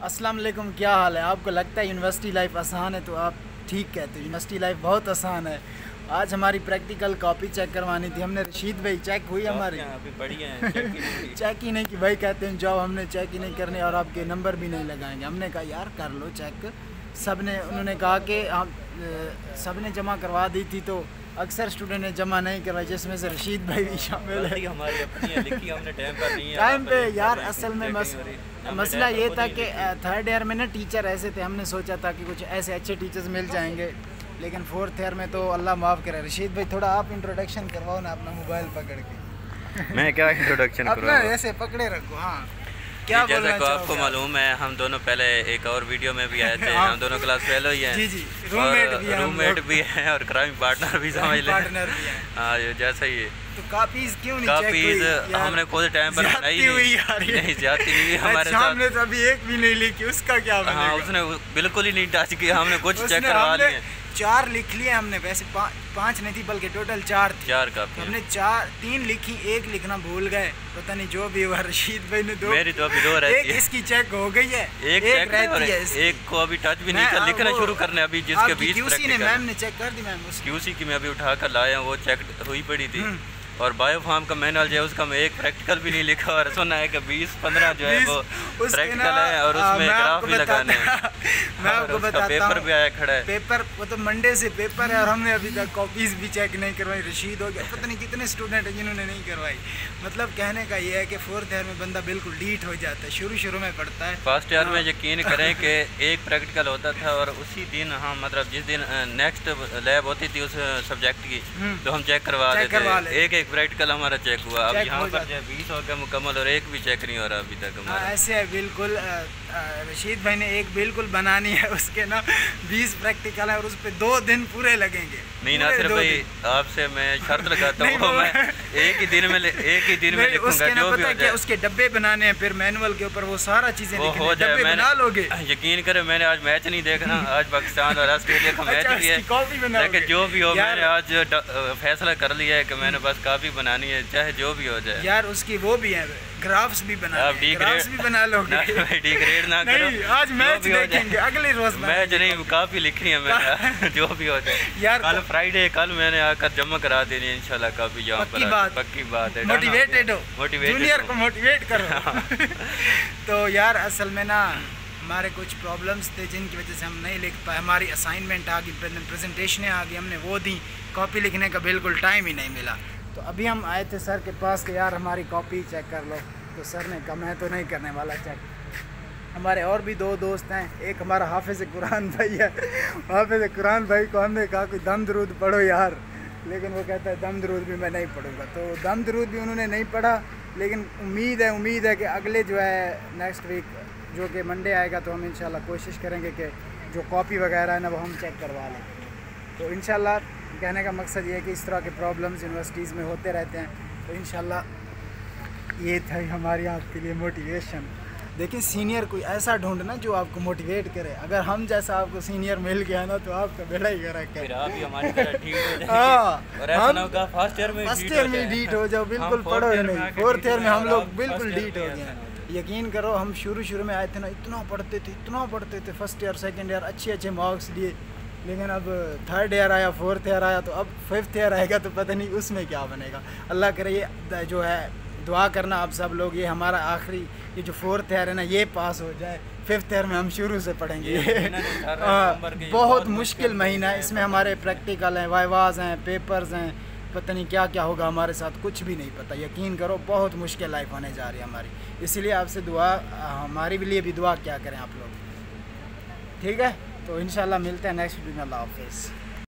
अस्सलाम वालेकुम, क्या हाल है? आपको लगता है यूनिवर्सिटी लाइफ आसान है तो आप ठीक कहते हो। यूनिवर्सिटी लाइफ बहुत आसान है। आज हमारी प्रैक्टिकल कॉपी चेक करवानी थी हमने। रशीद भाई चेक हुई हमारी? अभी बढ़िया है, चेक ही नहीं कि भाई कहते हैं जाओ, हमने चेक ही नहीं करने और आपके नंबर भी नहीं लगाएंगे। हमने कहा यार कर लो चेक। उन्होंने कहा कि हम सब ने जमा करवा दी थी तो अक्सर स्टूडेंट ने जमा नहीं करवाई, जिसमें से रशीद भाई भी शामिल है। हमारी अपनी है, लिखी हमने टाइम पर नहीं है। टाइम पे यार असल में मसला ये था कि थर्ड ईयर में ना टीचर ऐसे थे, हमने सोचा था कि कुछ ऐसे अच्छे टीचर्स मिल जाएंगे, लेकिन फोर्थ ईयर में तो अल्लाह माफ़ करे। रशीद भाई थोड़ा आप इंट्रोडक्शन करवाओ ना अपना मोबाइल पकड़ के। मैं क्या इंट्रोडक्शन अपना ऐसे पकड़े रखो। हाँ क्या जैसा को आपको मालूम है, हम दोनों पहले एक और वीडियो में भी आए थे। हम दोनों क्लास फेलो ही हैं। जी जी, रूममेट भी है और क्राइम पार्टनर भी समझ लें। हाँ जैसा ही है। तो कापीज क्यों नहीं कापीज हमने खुद टाइम पर बनाई नहीं, ज्यादा नहीं हुई हमारे साथ। हमने तो अभी एक भी नहीं लिखी, उसका क्या बनेगा? हाँ उसने बिल्कुल ही नहीं टच किया। हमने कुछ चेक करवा लिए, 4 लिख लिए हमने। वैसे 5 नहीं थी बल्कि टोटल 4 थी। 4 कापी हमने 3 लिखी, 1 लिखना भूल गए। पता नहीं जो भी हुआ। रशीद भाई ने 2, मेरी तो अभी 2 रहती है। इसकी चेक हो गई है, एक रहती है। एक को अभी टच भी नहीं कर, लिखना शुरू करने अभी जिसके 20 क्यूसी ने मैम ने चेक कर दी। मैम क्यूसी की मैं अभी उठा कर लाया, वो चेक हुई पड़ी थी। और बायो फार्म का मैनुअल जो है उसका मैं एक प्रैक्टिकल भी नहीं लिखा, और सुना है कि 20-15 जो है वो प्रैक्टिकल है और उसमें ग्राफ भी लगाने हैं। मैं आपको बताता हूं, पेपर भी आया खड़ा है। पेपर वो तो मंडे से पेपर है और हमने अभी तक कॉपीज भी चेक नहीं करवाई। रशीद हो गया, पता नहीं कितने स्टूडेंट हैं जिन्होंने नहीं करवाई। मतलब कहने का ये है कि फोर्थ ईयर में बंदा बिल्कुल डीट हो जाता है, शुरू में पढ़ता है। फर्स्ट ईयर में यकीन करें कि एक प्रैक्टिकल होता था और उसी दिन हम मतलब जिस दिन नेक्स्ट लैब होती थी उस सब्जेक्ट की तो हम चेक करवा लेते। एक प्रैक्टिकल हमारा चेक हुआ। अब यहाँ पर 20 हो गया मुकम्मल और एक भी चेक नहीं हो रहा अभी तक हमारा। ऐसे है बिल्कुल। रशीद भाई ने एक बिल्कुल बनानी है, उसके ना 20 प्रैक्टिकल है और उस पर 2 दिन पूरे लगेंगे। नहीं नासिर भाई, आपसे मैं शर्त लगाता हूँ मैं एक ही दिन में लिखूंगा जो भी हो जाए। उसके डब्बे बनाने हैं, फिर मैनुअल के ऊपर वो सारा चीजें हो जाए। मैं बना लोगे? यकीन करें मैंने आज मैच नहीं देखना। आज पाकिस्तान और ऑस्ट्रेलिया का मैच भी है, लेकिन जो भी हो मैंने आज फैसला कर लिया है कि मैंने बस काफी बनानी है, चाहे जो भी हो जाए। यार उसकी वो भी है, ग्राफ्स भी बना लोगे? डिग्रेड ना करो। आज मैच देखेंगे, अगले रोज मैच नहीं, काफी लिखनी है मैंने जो भी हो जाए। यार कल फ्राइडे, कल मैंने आकर जमा करा देनी है इंशाल्लाह काफी। यहाँ पर पक्की बात है। मोटिवेटेड हो, जूनियर को मोटिवेट करो। तो यार असल में ना हमारे कुछ प्रॉब्लम्स थे जिनकी वजह से हम नहीं लिख पाए। हमारी असाइनमेंट आ गई, प्रेजेंटेशनें आ गई, हमने वो दी, कॉपी लिखने का बिल्कुल टाइम ही नहीं मिला। तो अभी हम आए थे सर के पास कि यार हमारी कॉपी चेक कर लो। तो सर ने कहा मैं तो नहीं करने वाला चेक। हमारे और भी 2 दोस्त हैं, एक हमारा हाफिज़ कुरान भाई है। हाफिज़ कुरान भाई को हमने कहा कोई दम दरूद पढ़ो यार, लेकिन वो कहता है दम दरूद भी मैं नहीं पढ़ूंगा। तो दम दरूद भी उन्होंने नहीं पढ़ा, लेकिन उम्मीद है कि अगले जो है नेक्स्ट वीक जो कि मंडे आएगा तो हम इंशाल्लाह कोशिश करेंगे कि जो कॉपी वगैरह है ना वो हम चेक करवा लें। तो इंशाल्लाह कहने का मकसद ये है कि इस तरह के प्रॉब्लम्स यूनिवर्सिटीज़ में होते रहते हैं। तो इंशाल्लाह ये था हमारी आपके लिए मोटिवेशन। देखिए सीनियर कोई ऐसा ढूंढना जो आपको मोटिवेट करे। अगर हम जैसा आपको सीनियर मिल गया ना तो आपका बेड़ा ही गरक है। फर्स्ट ईयर में डीट हो जाओ, बिल्कुल पढ़ो ही नहीं। फोर्थ ईयर में हम लोग बिल्कुल डीट हो गए। यकीन करो हम शुरू में आए थे ना, इतना पढ़ते थे। फर्स्ट ईयर सेकंड ईयर अच्छे मार्क्स लिए, लेकिन अब थर्ड ईयर आया, फोर्थ ईयर आया, तो अब 5th ईयर आएगा तो पता नहीं उसमें क्या बनेगा। अल्लाह करे ये जो है दुआ करना आप सब लोग, ये हमारा आखिरी ये जो 4th ईयर है ना ये पास हो जाए। 5th ईयर में हम शुरू से पढ़ेंगे। बहुत मुश्किल महीना है, इसमें हमारे प्रैक्टिकल हैं, वाइवाज हैं, पेपर्स हैं, पता नहीं क्या क्या होगा हमारे साथ, कुछ भी नहीं पता। यकीन करो बहुत मुश्किल लाइफ होने जा रही है हमारी। इसीलिए आपसे दुआ, हमारे लिए भी दुआ क्या करें आप लोग, ठीक है? तो इंशाल्लाह मिलते हैं नेक्स्ट वीडियो में। अल्लाह हाफिज़।